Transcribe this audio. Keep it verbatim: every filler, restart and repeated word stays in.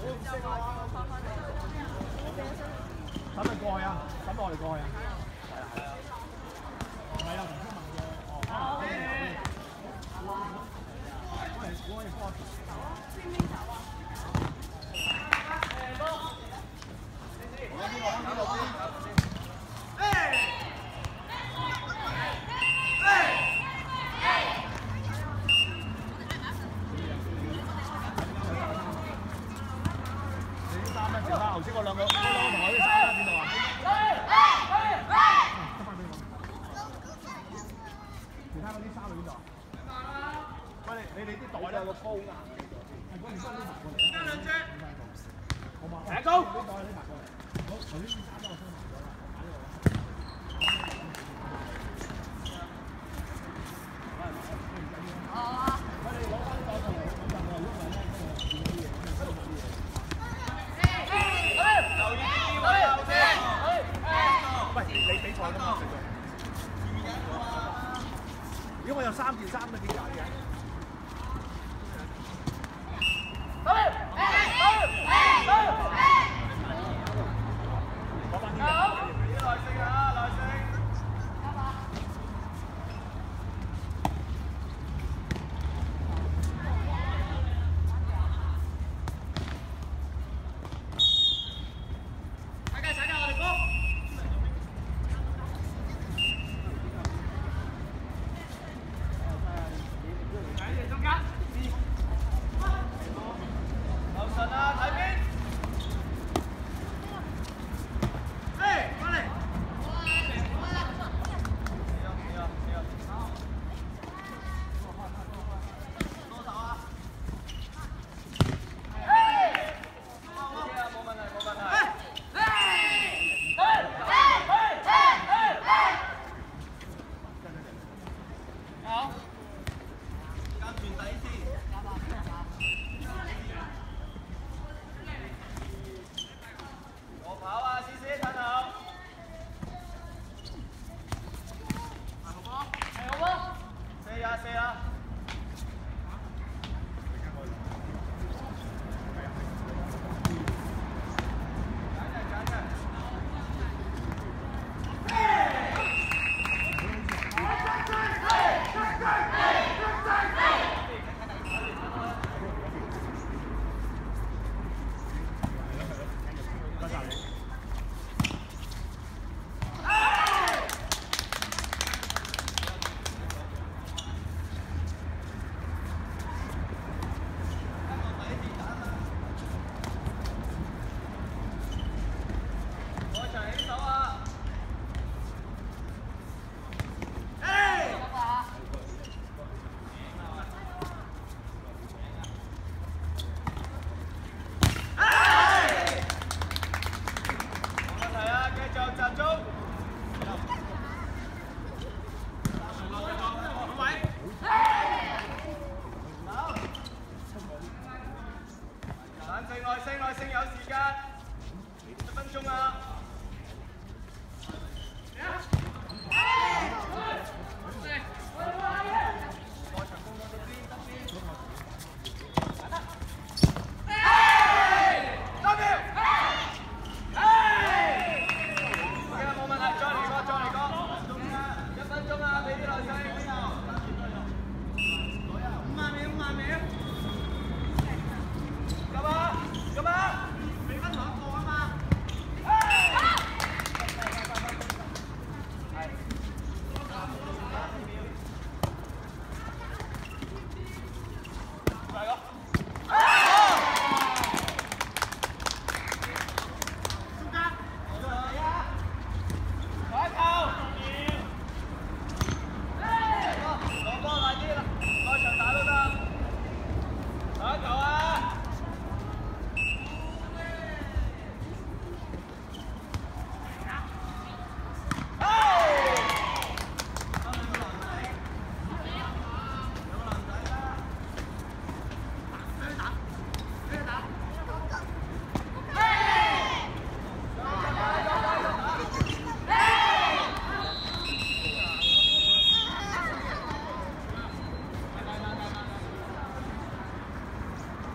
等佢過去啊！等我哋過去啊！係啊係啊。唔係啊，同出問嘅。哦。我係我係幫。邊邊走啊？誒，哥。我邊個？邊個先？誒！頭先嗰兩個嗰兩個同學啲衫喺邊度啊？得翻俾我。其他嗰啲衫喺邊度啊？喂，你你哋啲袋咧個高㗎。係嗰唔該呢排過嚟。加兩隻。好嘛？成高。啲袋呢排過嚟。好，頭先啲衫都我收埋咗啦，擺呢度。哦。我哋攞翻啲袋過嚟，咁就我喐埋咧，咁就見到啲嘢，咁就收埋啲嘢。喂，你比賽㗎嘛？如果我有三件衫都點解嘅？攞翻啲嘢。耐性啊，耐性。